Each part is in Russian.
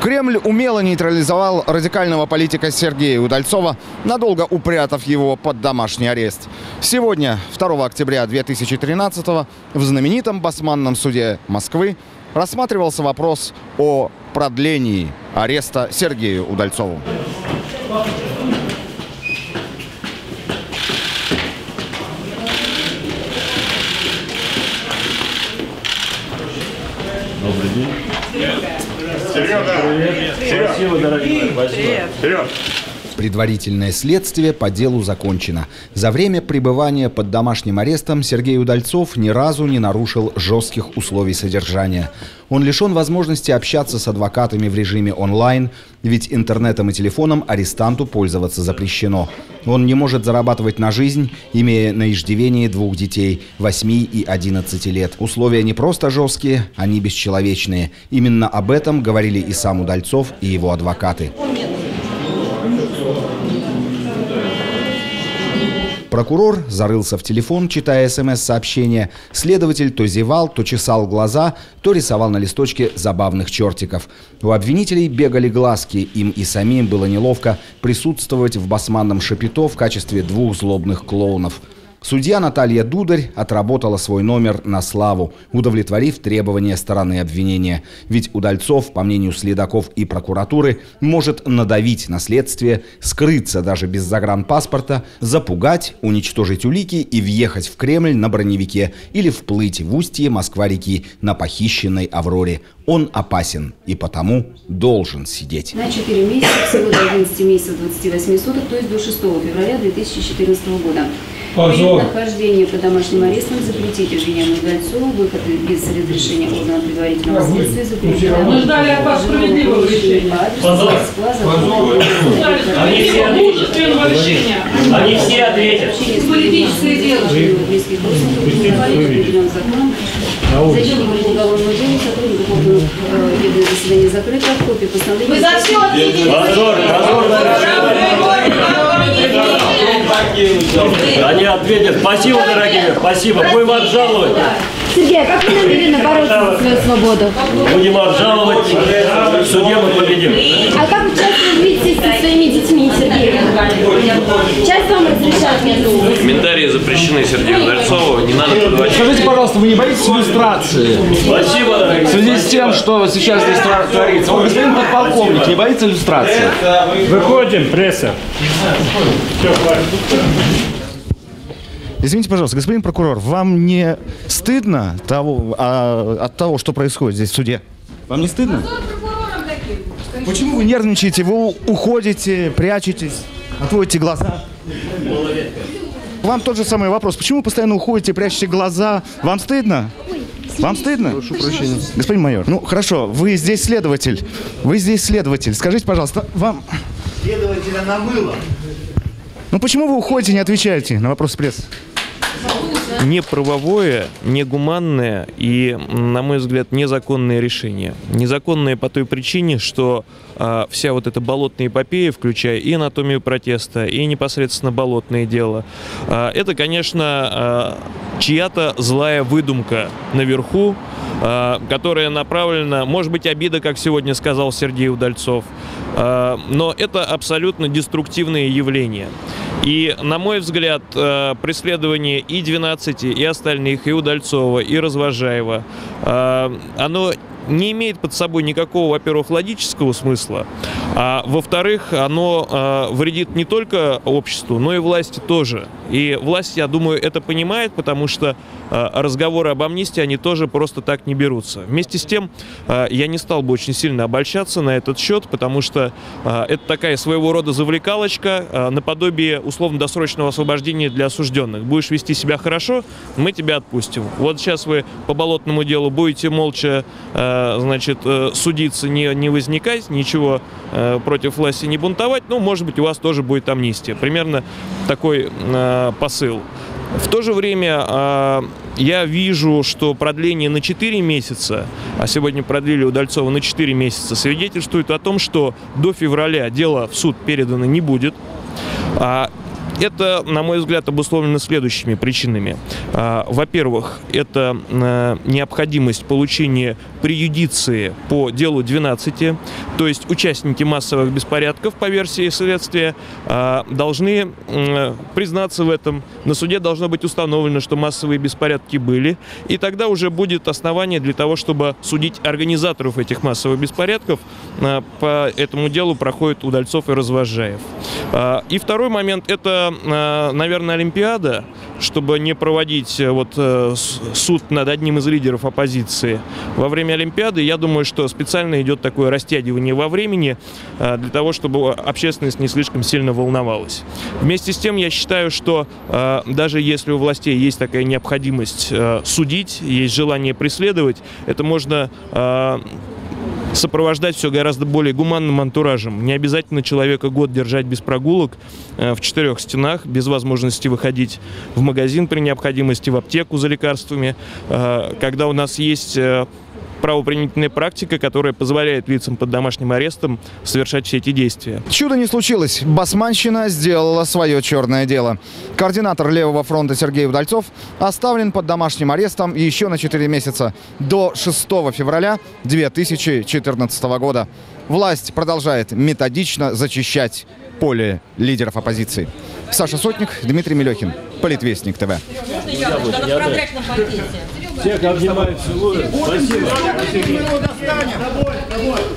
Кремль умело нейтрализовал радикального политика Сергея Удальцова, надолго упрятав его под домашний арест. Сегодня, 2 октября 2013 в знаменитом Басманном суде Москвы рассматривался вопрос о продлении ареста Сергею Удальцову. Добрый день. Серега! Спасибо, дорогие. Спасибо. Вперед! Предварительное следствие по делу закончено. За время пребывания под домашним арестом Сергей Удальцов ни разу не нарушил жестких условий содержания. Он лишен возможности общаться с адвокатами в режиме онлайн, ведь интернетом и телефоном арестанту пользоваться запрещено. Он не может зарабатывать на жизнь, имея на иждивении 2 детей – 8 и 11 лет. Условия не просто жесткие, они бесчеловечные. Именно об этом говорили и сам Удальцов, и его адвокаты. Прокурор зарылся в телефон, читая СМС-сообщения. Следователь то зевал, то чесал глаза, то рисовал на листочке забавных чертиков. У обвинителей бегали глазки, им и самим было неловко присутствовать в басманном шапито в качестве 2 злобных клоунов. Судья Наталья Дударь отработала свой номер на славу, удовлетворив требования стороны обвинения. Ведь Удальцов, по мнению следаков и прокуратуры, может надавить на следствие, скрыться даже без загранпаспорта, запугать, уничтожить улики и въехать в Кремль на броневике или вплыть в устье Москва-реки на похищенной «Авроре». Он опасен и потому должен сидеть. На 4 месяца, всего до 11 месяцев 28 суток, то есть до 6 февраля 2014 года. Период нахождения под домашним арестом запретить обвиняемому Удальцову выход без разрешения органа предварительного следствия, запретить Мы ждали от вас справедливого решения. Они все ответят. Политическое дело близких родственников, защитник по уголовному делу, сотрудников органов ведомого заседания закрыто, копия постановления. Вы за все ответили. Они ответят. Спасибо, дорогие. Спасибо. Будем обжаловать. Сергей, а как вы намерены бороться за свою свободу? Будем обжаловать. В суде мы победим. А как вы часто видитесь со своими детьми, Сергей? Часто вам разрешают вместе? Комментарии запрещены Сергею Удальцову. Не надо подводить. Скажите, пожалуйста, вы не боитесь иллюстрации? Спасибо, дорогие. В связи с тем, что сейчас здесь творится. Он, господин подполковник, не боится иллюстрации? Выходим, пресса. Извините, пожалуйста, господин прокурор, вам не стыдно от того, что происходит здесь в суде? Вам не стыдно? Почему вы нервничаете, вы уходите, прячетесь, отводите глаза? Вам тот же самый вопрос. Почему вы постоянно уходите, прячете глаза? Вам стыдно? Вам стыдно? Прошу прощения. Господин майор, ну хорошо, вы здесь следователь. Вы здесь следователь. Скажите, пожалуйста, вам... Следователя намыло. Ну почему вы уходите, не отвечаете на вопросы прессы? Неправовое, негуманное и, на мой взгляд, незаконное решение. Незаконное по той причине, что вся вот эта болотная эпопея, включая и анатомию протеста, и непосредственно болотное дело, это, конечно, чья-то злая выдумка наверху, которая направлена, может быть, обида, как сегодня сказал Сергей Удальцов, но это абсолютно деструктивные явления. И, на мой взгляд, преследование и 12, и остальных, и Удальцова, и Развожаева, оно не имеет под собой никакого, во-первых, логического смысла, а во-вторых, оно вредит не только обществу, но и власти тоже. И власть, я думаю, это понимает, потому что разговоры об амнистии, они тоже просто так не берутся. Вместе с тем, я не стал бы очень сильно обольщаться на этот счет, потому что это такая своего рода завлекалочка, наподобие условно-досрочного освобождения для осужденных. Будешь вести себя хорошо, мы тебя отпустим. Вот сейчас вы по болотному делу будете молча значит, судиться, не возникать, ничего против власти не бунтовать, ну, может быть, у вас тоже будет амнистия. Примерно такой посыл. В то же время я вижу, что продление на 4 месяца, а сегодня продлили Удальцова на 4 месяца, свидетельствует о том, что до февраля дело в суд передано не будет. Это, на мой взгляд, обусловлено следующими причинами. Во-первых, это необходимость получения преюдиции по делу 12, то есть участники массовых беспорядков, по версии следствия, должны признаться в этом. На суде должно быть установлено, что массовые беспорядки были, и тогда уже будет основание для того, чтобы судить организаторов этих массовых беспорядков. По этому делу проходит Удальцов и Развозжаев. И второй момент – это, наверное, Олимпиада, чтобы не проводить суд над одним из лидеров оппозиции. Во время Олимпиады, я думаю, что специально идет такое растягивание во времени для того, чтобы общественность не слишком сильно волновалась. Вместе с тем, я считаю, что даже если у властей есть такая необходимость судить, есть желание преследовать, это можно сопровождать все гораздо более гуманным антуражем. Не обязательно человека год держать без прогулок в 4 стенах, без возможности выходить в магазин при необходимости, в аптеку за лекарствами, когда у нас есть правоприменительная практика, которая позволяет лицам под домашним арестом совершать все эти действия. Чудо не случилось. Басманщина сделала свое черное дело. Координатор Левого фронта Сергей Удальцов оставлен под домашним арестом еще на 4 месяца, до 6 февраля 2014 года. Власть продолжает методично зачищать поле лидеров оппозиции. Саша Сотник, Дмитрий Мелехин, Политвестник ТВ. Всех обнимаю, целую. Спасибо.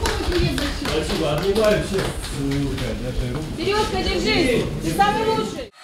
Спасибо, обнимаю всех. Сережка, держись, ты самый лучший.